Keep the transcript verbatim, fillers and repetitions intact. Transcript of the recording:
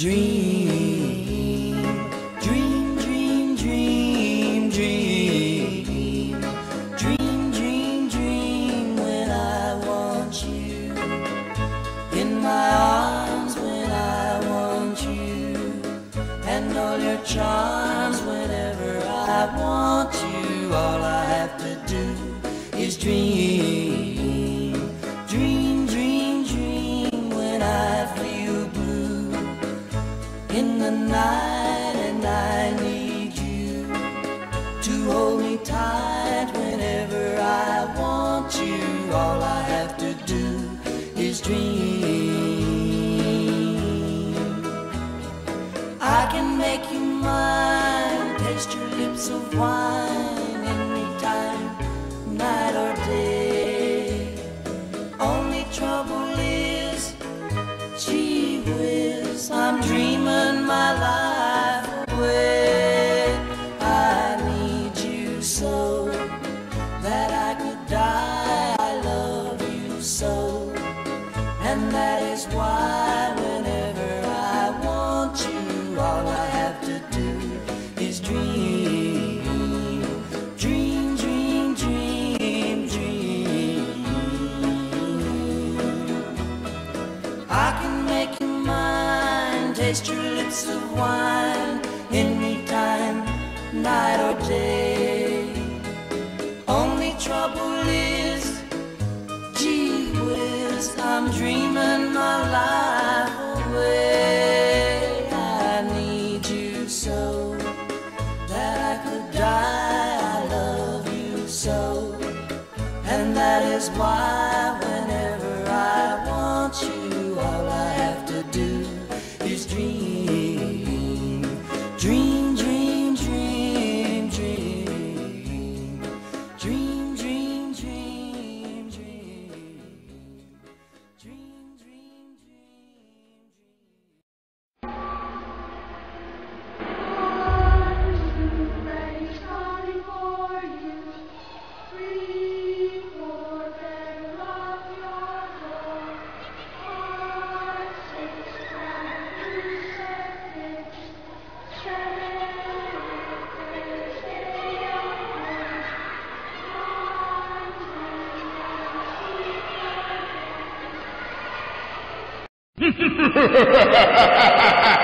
Dream, dream, dream, dream, dream. Dream, dream, dream when I want you. In my arms when I want you. And all your charms whenever I want you. All I have to do is dream. Dream, dream, dream when I feel blue in the night and I need you to hold me tight whenever I want you. All I have to do is dream. I can make you mine, taste your lips of wine anytime, night or day. Only trouble is, gee whiz, I'm dreaming my life away. I need you so that I could die. I love you so, and that is why whenever I want you, all I have to do is dream. Dream, dream, dream, dream. I can make you mine, taste your lips of wine anytime, night or day. Only trouble is, gee whiz, I'm dreaming my life away. I need you so that I could die. I love you so, and that is why whenever I want you, all I have to do is dream. Dream, dream, dream, dream. Dream, dream, dream, dream. Dream, dream, dream, dream. Ha ha ha ha ha!